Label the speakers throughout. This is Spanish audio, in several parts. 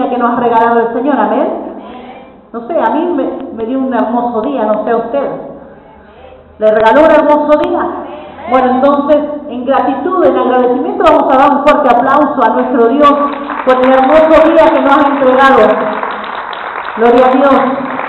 Speaker 1: día que nos ha regalado el Señor, amén. No sé, a mí me dio un hermoso día, no sé a usted. ¿Le regaló un hermoso día? Bueno, entonces, en gratitud, en agradecimiento, vamos a dar un fuerte aplauso a nuestro Dios por el hermoso día que nos ha entregado. Gloria a Dios.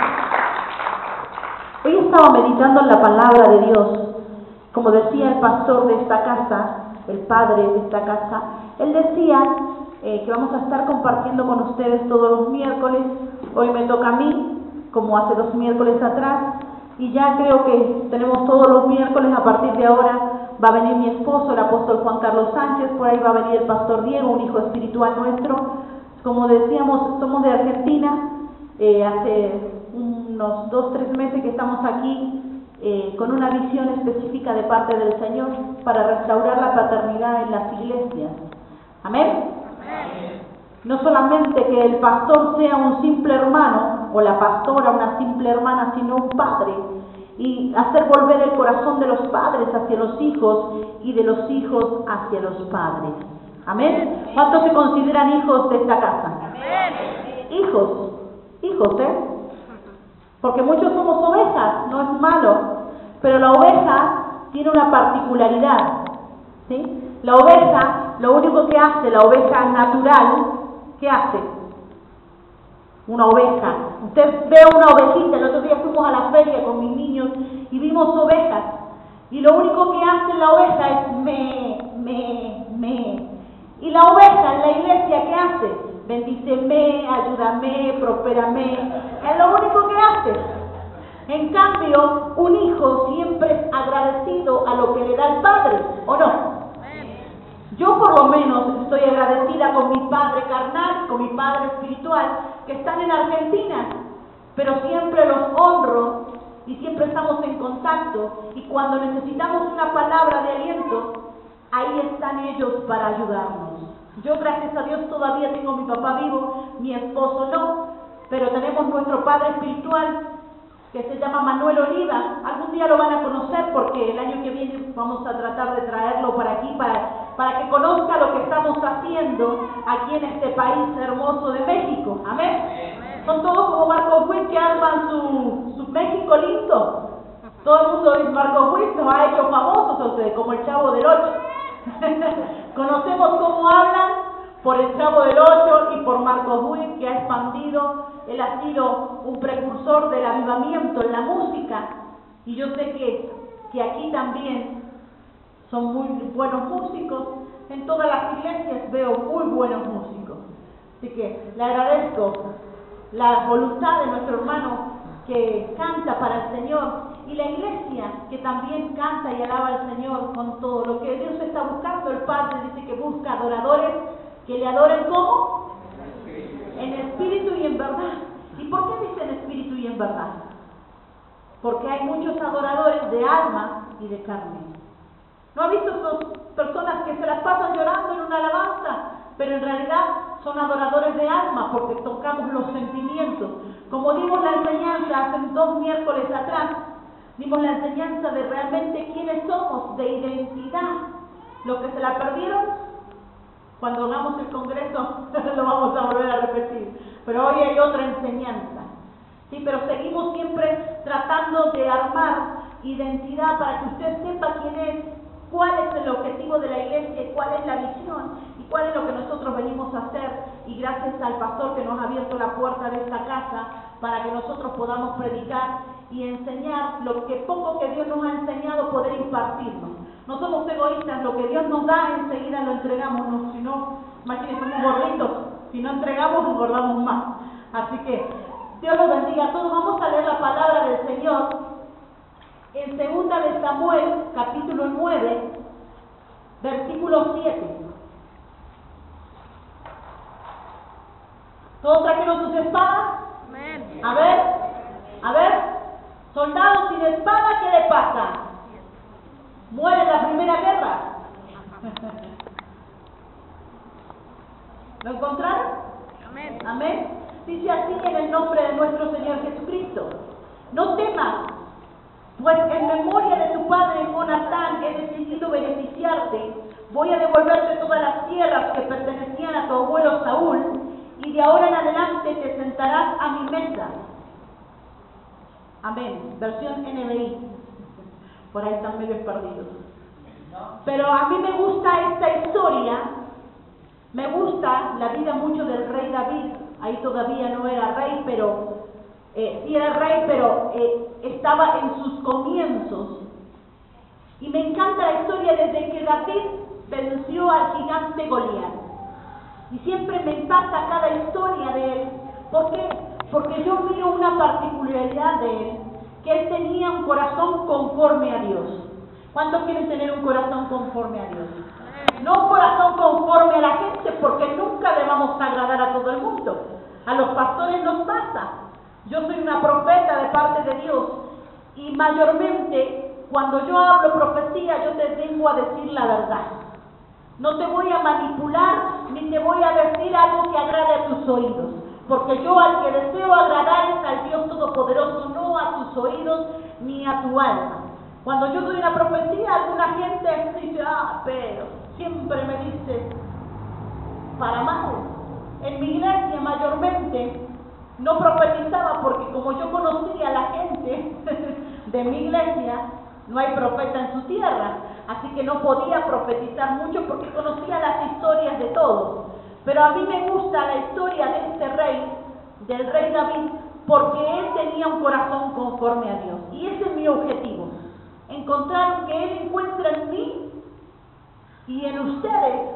Speaker 1: Hoy estaba meditando en la palabra de Dios. Como decía el pastor de esta casa, el padre de esta casa, él decía que vamos a estar compartiendo con ustedes todos los miércoles. Hoy me toca a mí, como hace 2 miércoles atrás, y ya creo que tenemos todos los miércoles. A partir de ahora va a venir mi esposo, el apóstol Juan Carlos Sánchez, por ahí va a venir el pastor Diego, un hijo espiritual nuestro. Como decíamos, somos de Argentina, hace unos 2-3 meses que estamos aquí, con una visión específica de parte del Señor para restaurar la paternidad en las iglesias. ¿Amén? No solamente que el pastor sea un simple hermano o la pastora una simple hermana, sino un padre, y hacer volver el corazón de los padres hacia los hijos y de los hijos hacia los padres. ¿Amén? ¿Cuántos se consideran hijos de esta casa? Hijos, porque muchos somos ovejas, no es malo, pero la oveja tiene una particularidad, ¿sí? La oveja, lo único que hace, la oveja natural, ¿qué hace? Una oveja. Usted ve una ovejita, el otro día fuimos a la feria con mis niños y vimos ovejas, y lo único que hace la oveja es me. Y la oveja en la iglesia, ¿qué hace? Bendíceme, ayúdame, prospérame. Es lo único que hace. En cambio, un hijo siempre es agradecido a lo que le da el padre, ¿o no? Yo por lo menos estoy agradecida con mi padre carnal, con mi padre espiritual, que están en Argentina, pero siempre los honro y siempre estamos en contacto, y cuando necesitamos una palabra de aliento, ahí están ellos para ayudarnos. Yo, gracias a Dios, todavía tengo a mi papá vivo, mi esposo no, pero tenemos nuestro padre espiritual que se llama Manuel Oliva. Algún día lo van a conocer porque el año que viene vamos a tratar de traerlo para aquí, para que conozca lo que estamos haciendo aquí en este país hermoso de México. Amén. Son todos como Marcos Witt que arman su México lindo. Todo el mundo dice Marcos Witt nos ha hecho famosos a ustedes, como el Chavo del 8. Conocemos cómo hablan por el Chavo del 8 y por Marcos Witt, que ha expandido. Él ha sido un precursor del avivamiento en la música, y yo sé que aquí también son muy buenos músicos. En todas las iglesias veo muy buenos músicos, así que le agradezco la voluntad de nuestro hermano que canta para el Señor, y la iglesia que también canta y alaba al Señor con todo lo que Dios está buscando. El Padre dice que busca adoradores que le adoren ¿cómo? En espíritu y en verdad. ¿Y por qué dice en espíritu y en verdad? Porque hay muchos adoradores de alma y de carne. ¿No ha visto esas personas que se las pasan llorando en una alabanza, pero en realidad son adoradores de alma, porque tocamos los sentimientos? Como dimos la enseñanza hace 2 miércoles atrás, dimos la enseñanza de realmente quiénes somos, de identidad. Los que se la perdieron, cuando hagamos el congreso lo vamos a volver a repetir, pero hoy hay otra enseñanza. Sí, pero seguimos siempre tratando de armar identidad para que usted sepa quién es, cuál es el objetivo de la iglesia, cuál es la visión y cuál es lo que nosotros venimos a hacer. Y gracias al pastor que nos ha abierto la puerta de esta casa para que nosotros podamos predicar y enseñar lo que poco que Dios nos ha enseñado, poder impartirnos. No somos egoístas, lo que Dios nos da enseguida lo entregamos, no, si no, imagínense, somos gorditos, si no entregamos engordamos más. Así que Dios los bendiga a todos. Vamos a leer la palabra del Señor en 2 de Samuel, capítulo 9, versículo 7. ¿Todos trajeron sus espadas? Amén. A ver, soldados sin espada, ¿qué le pasa? Muere en la primera guerra. ¿Lo encontraron? Amén. Amén. Dice así en el nombre de nuestro Señor Jesucristo: no temas, pues en memoria de tu padre Jonatán he decidido beneficiarte. Voy a devolverte todas las tierras que pertenecían a tu abuelo Saúl, y de y ahora en adelante te sentarás a mi mesa. Amén. Versión NBI. Por ahí están medio perdidos. Pero a mí me gusta esta historia. Me gusta la vida mucho del rey David. Ahí todavía no era rey, pero sí era rey, pero estaba en sus comienzos. Y me encanta la historia desde que David venció al gigante Goliat. Y siempre me impacta cada historia de él. ¿Por qué? Porque yo miro una particularidad de él, que él tenía un corazón conforme a Dios. ¿Cuántos quieren tener un corazón conforme a Dios? No un corazón conforme a la gente, porque nunca le vamos a agradar a todo el mundo. A los pastores nos pasa. Yo soy una profeta de parte de Dios, y mayormente cuando yo hablo profecía, yo te vengo a decir la verdad. No te voy a manipular, ni te voy a decir algo que agrade a tus oídos. Porque yo al que deseo agradar es al Dios Todopoderoso, no a tus oídos ni a tu alma. Cuando yo doy una profecía, alguna gente dice, pero siempre me dice para mal. En mi iglesia mayormente no profetizaba porque como yo conocía a la gente de mi iglesia, no hay profeta en su tierra, así que no podía profetizar mucho porque conocía las historias de todos. Pero a mí me gusta la historia de este rey, del rey David, porque él tenía un corazón conforme a Dios. Y ese es mi objetivo, encontrar que él encuentre en mí y en ustedes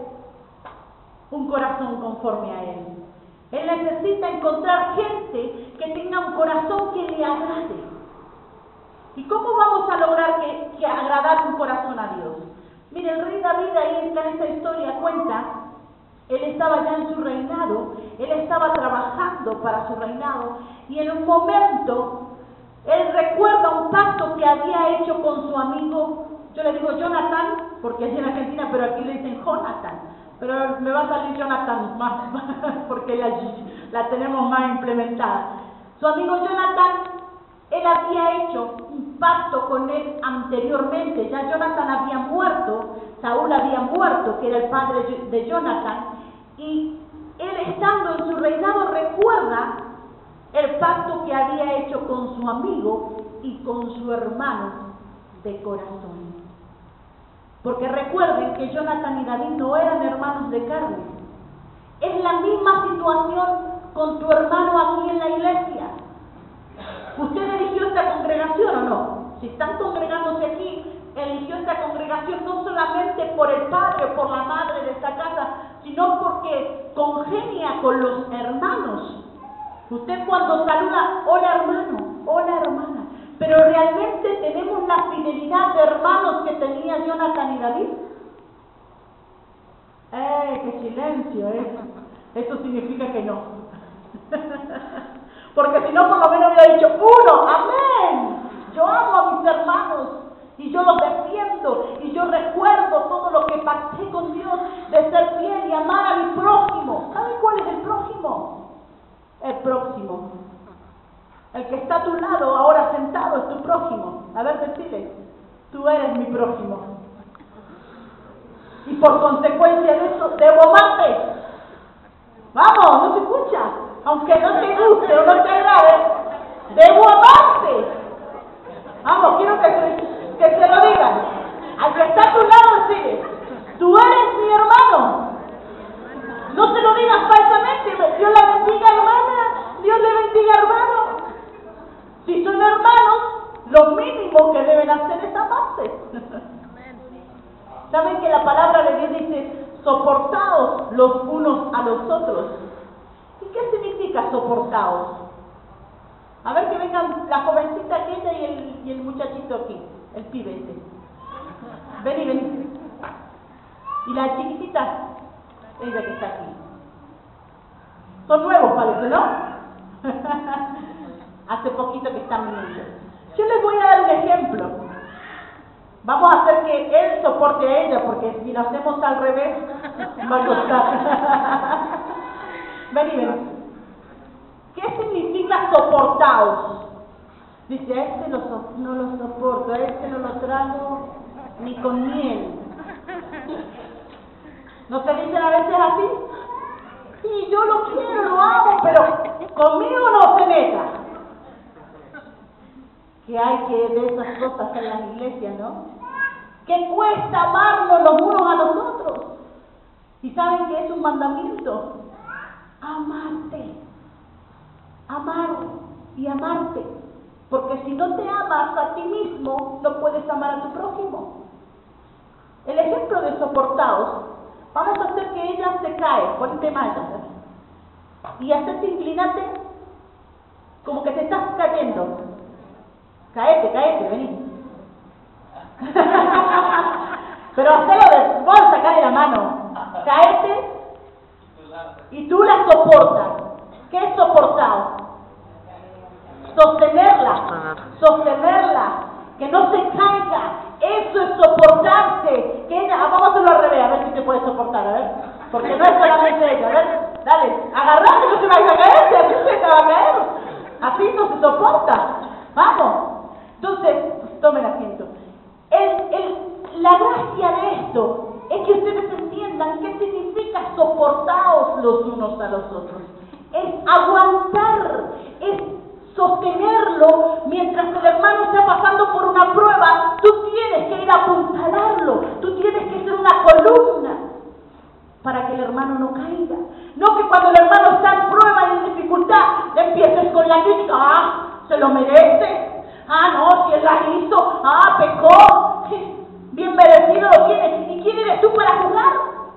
Speaker 1: un corazón conforme a él. Él necesita encontrar gente que tenga un corazón que le agrade. ¿Y cómo vamos a lograr que agradar un corazón a Dios? Mire, el rey David ahí en esta historia cuenta, él estaba ya en su reinado, él estaba trabajando para su reinado, y en un momento, él recuerda un pacto que había hecho con su amigo, yo le digo Jonathan, porque es en Argentina, pero aquí le dicen Jonathan, pero me va a salir Jonathan más, porque la tenemos más implementada. Su amigo Jonathan, él había hecho un pacto con él anteriormente, ya Jonathan había muerto, Saúl había muerto, que era el padre de Jonathan, y él estando en su reinado recuerda el pacto que había hecho con su amigo y con su hermano de corazón. Porque recuerden que Jonathan y David no eran hermanos de carne. Es la misma situación con tu hermano aquí en la iglesia. ¿Usted eligió esta congregación o no? Si están congregándose aquí, eligió esta congregación no solamente por el padre o por la madre de esta casa, sino porque congenia con los hermanos. Usted cuando saluda, hola hermano, hola hermana, pero realmente tenemos la fidelidad de hermanos que tenía Jonathan y David. ¡Qué silencio! Eso significa que no. Porque si no, por lo menos hubiera dicho, uno, amén. Yo amo a mis hermanos y yo los defiendo y yo recuerdo todo lo que pacté con Dios de ser fiel y amar a mi prójimo. ¿Saben cuál es el prójimo? El próximo. El que está a tu lado, ahora sentado, es tu prójimo. A ver, decile, tú eres mi prójimo. Y por consecuencia de eso, debo amarte. Vamos, no se escucha. Aunque no te guste o no te agrade, debo amarte. Vamos, quiero que se lo digan. Al que está a tu lado, decide, tú eres mi hermano. No se lo digas falsamente. Dios la bendiga, hermana. Dios le bendiga, hermano. Si son hermanos, lo mínimo que deben hacer es amarse. ¿Saben que la palabra de Dios dice, soportaos los unos a los otros? ¿Y qué significa soportaos? A ver que vengan la jovencita aquella y el muchachito aquí, el pibe este. Vení. Y la chiquitita, ella que está aquí. Son nuevos, parece, ¿no? Hace poquito que están viniendo. Yo les voy a dar un ejemplo. Vamos a hacer que él soporte a ella, porque si lo hacemos al revés, va a costar. Vení. ¿Qué significa soportaos? Dice, a este no lo soporto, a este no lo trago ni con miel. ¿No te dicen a veces así? Sí, yo lo quiero, lo amo, pero conmigo no se meta. Que hay que de esas cosas en las iglesias, ¿no? Que cuesta amarnos los unos a los otros. ¿Y saben qué es un mandamiento? Amarte. Amar y amarte. Porque si no te amas a ti mismo, no puedes amar a tu prójimo. El ejemplo de soportaos, vamos a hacer que ella se cae, ponte malla, y hacerte inclinarte como que te estás cayendo. Caete, vení. Pero hacelo vos sacarle la mano. Caete y tú la soportas. ¿Qué es soportado? Sostenerla, que no se caiga. Eso es soportarse. Que ella, vamos a hacerlo al revés, a ver si te puede soportar, a ver. Porque no es solamente ella, a ver, dale, agarrate, no se vaya a caer, así se te va a caer. Así no se soporta. Vamos. Entonces, tomen asiento. La gracia de esto es que ustedes entiendan qué significa soportaos los unos a los otros. Es aguantar, es sostenerlo mientras el hermano está pasando por una prueba. Tú tienes que ir a apuntalarlo, tú tienes que ser una columna para que el hermano no caiga. No que cuando el hermano está en prueba y en dificultad, le empieces con la crítica. Se lo merece. No, si él la hizo, pecó, bien merecido lo tiene. ¿Y quién eres tú para juzgar?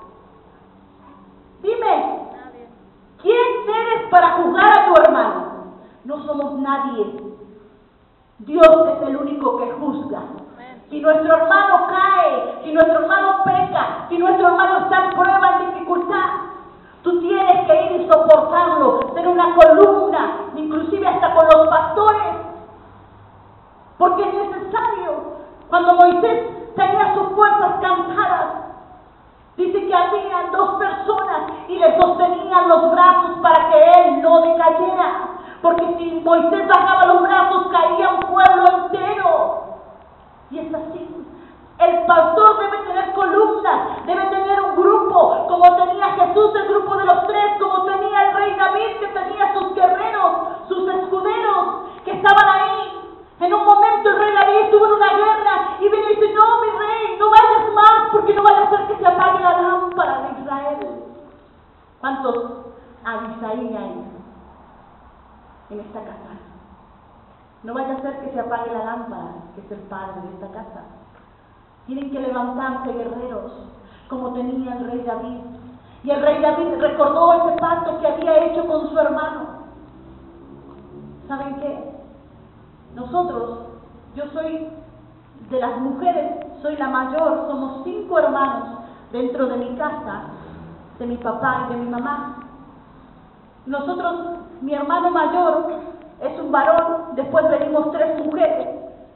Speaker 1: Dime, ¿quién eres para juzgar a tu hermano? No somos nadie. Dios es el único que juzga. Si nuestro hermano cae, si nuestro hermano peca, si nuestro hermano está en prueba, en dificultad, tú tienes que ir y soportarlo, ser una columna, inclusive hasta con los pastores. Porque es necesario. Cuando Moisés tenía sus fuerzas cansadas, dice que había 2 personas y le sostenían los brazos para que él no decayera. Porque si Moisés bajaba los brazos, caía un pueblo entero. Y es así. El pastor debe tener columnas, debe tener un grupo, como tenía Jesús, el grupo de los 3, como tenía el rey David, que tenía sus guerreros, sus escuderos, que estaban ahí. En un momento el rey David estuvo en una guerra y viene y dice: no, mi rey, no vayas más, porque no vaya a ser que se apague la lámpara de Israel. ¿Cuántos Abisaí hay en esta casa? No vaya a ser que se apague la lámpara, que es el padre de esta casa. Tienen que levantarse guerreros, como tenía el rey David. Y el rey David recordó ese pacto que había hecho con su hermano. ¿Saben qué? Nosotros, yo soy de las mujeres, soy la mayor, somos 5 hermanos dentro de mi casa, de mi papá y de mi mamá. Nosotros, mi hermano mayor es un varón, después venimos 3 mujeres.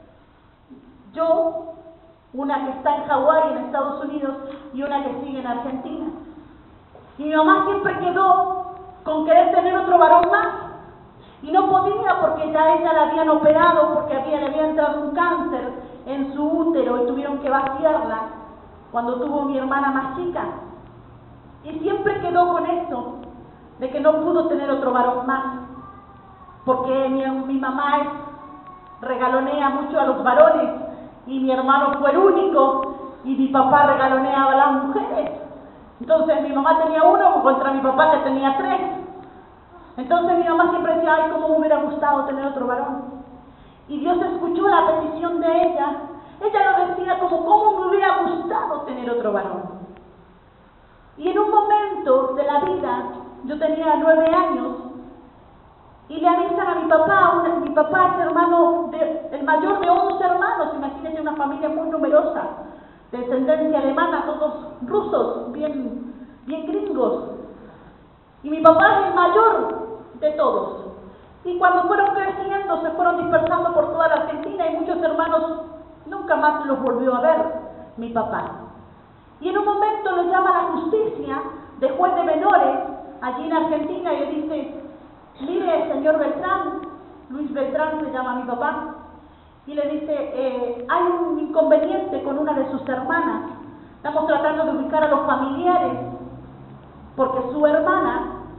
Speaker 1: Yo, una que está en Hawái, en Estados Unidos, y una que sigue en Argentina. Y mi mamá siempre quedó con querer tener otro varón más. Y no podía porque ya ella la habían operado, porque le había entrado un cáncer en su útero y tuvieron que vaciarla cuando tuvo mi hermana más chica. Y siempre quedó con eso, de que no pudo tener otro varón más, porque mi mamá regalonea mucho a los varones y mi hermano fue el único y mi papá regaloneaba a las mujeres. Entonces mi mamá tenía 1 contra mi papá que tenía 3. Entonces mi mamá siempre decía: ay, cómo me hubiera gustado tener otro varón. Y Dios escuchó la petición de ella. Ella lo decía como: cómo me hubiera gustado tener otro varón. Y en un momento de la vida, yo tenía 9 años, y le avisan a mi papá. Mi papá es el mayor de 11 hermanos. Imagínense, una familia muy numerosa, de descendencia alemana, todos rusos, bien gringos. Y mi papá es el mayor de todos. Y cuando fueron creciendo, se fueron dispersando por toda la Argentina y muchos hermanos nunca más los volvió a ver mi papá. Y en un momento lo llama la justicia de juez de menores allí en Argentina y le dice: mire, señor Beltrán, Luis Beltrán se llama mi papá, y le dice: hay un inconveniente con una de sus hermanas. Estamos tratando de ubicar a los familiares, porque su hermana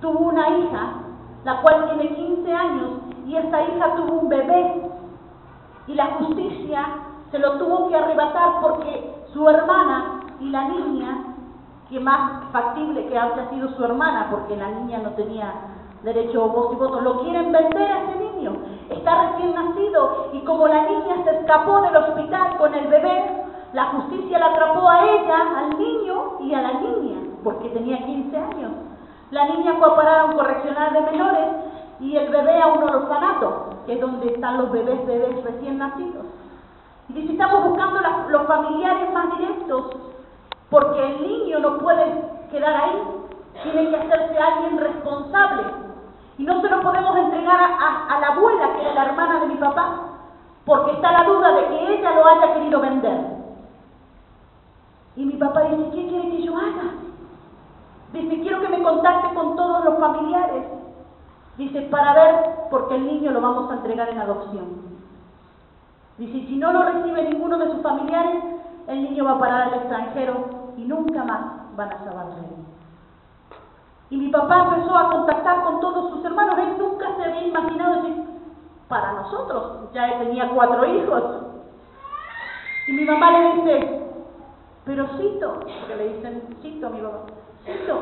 Speaker 1: tuvo una hija, la cual tiene 15 años, y esta hija tuvo un bebé, y la justicia se lo tuvo que arrebatar porque su hermana y la niña, que más factible que haya sido su hermana, porque la niña no tenía derecho a voz y voto, lo quieren vender a ese niño. Está recién nacido, y como la niña se escapó del hospital con el bebé, la justicia la atrapó a ella, al niño y a la niña, porque tenía 15 años. La niña fue a parar a un correccional de menores y el bebé a un orfanato, que es donde están los bebés recién nacidos. Y dice, estamos buscando los familiares más directos, porque el niño no puede quedar ahí, tiene que hacerse alguien responsable. Y no se lo podemos entregar a la abuela, que era la hermana de mi papá, porque está la duda de que ella lo haya querido vender. Y mi papá dice, ¿qué quiere que yo haga? Dice, quiero que me contacte con todos los familiares. Dice, para ver, porque el niño lo vamos a entregar en adopción. Dice, si no lo recibe ninguno de sus familiares, el niño va a parar al extranjero y nunca más van a saber de él. Y mi papá empezó a contactar con todos sus hermanos. Él nunca se había imaginado decir, para nosotros, ya él tenía 4 hijos. Y mi mamá le dice, pero Cito, porque le dicen Cito a mi papá, Cito,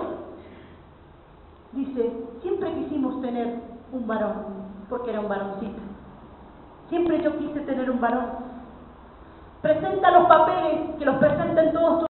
Speaker 1: dice, siempre quisimos tener un varón, porque era un varoncito. Siempre yo quise tener un varón. Presenta los papeles, que los presenten todos.